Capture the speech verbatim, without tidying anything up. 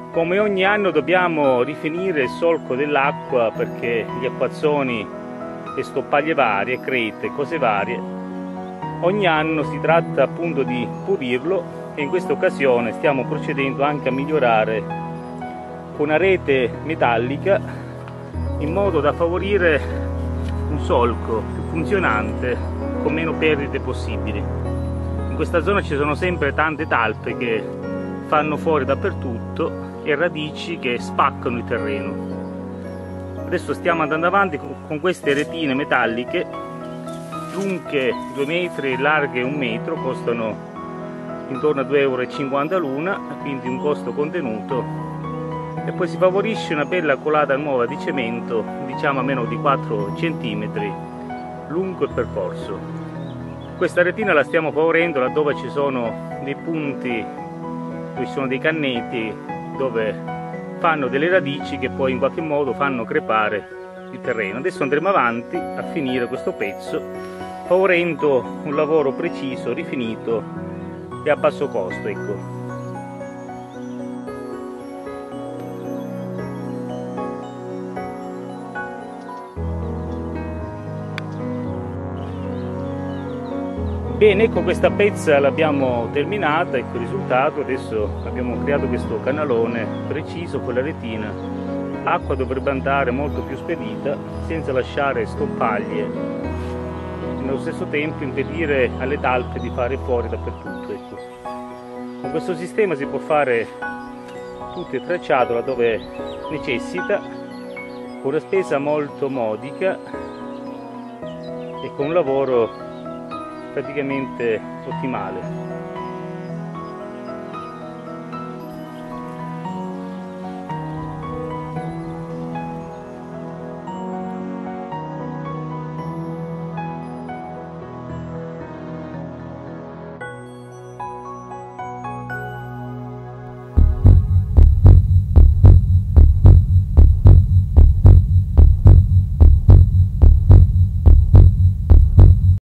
Come ogni anno dobbiamo rifinire il solco dell'acqua perché gli acquazzoni e stoppaglie varie, crete, cose varie, ogni anno si tratta appunto di pulirlo e in questa occasione stiamo procedendo anche a migliorare con una rete metallica in modo da favorire un solco più funzionante con meno perdite possibili. In questa zona ci sono sempre tante talpe che fanno fuori dappertutto e radici che spaccano il terreno. Adesso stiamo andando avanti con queste retine metalliche lunghe due metri, larghe un metro, costano intorno a due euro e cinquanta l'una, quindi un costo contenuto, e poi si favorisce una bella colata nuova di cemento, diciamo a meno di quattro centimetri lungo il percorso. Questa retina la stiamo favorendo laddove ci sono dei punti, dove ci sono dei canneti, dove fanno delle radici che poi in qualche modo fanno crepare il terreno. Adesso andremo avanti a finire questo pezzo favorendo un lavoro preciso, rifinito e a basso costo, ecco. Bene, ecco, questa pezza l'abbiamo terminata, ecco il risultato. Adesso abbiamo creato questo canalone preciso con la retina. L'acqua dovrebbe andare molto più spedita senza lasciare stoppaglie e nello stesso tempo impedire alle talpe di fare fuori dappertutto, ecco. Con questo sistema si può fare tutto il tracciato laddove necessita, con una spesa molto modica e con un lavoro praticamente ottimale.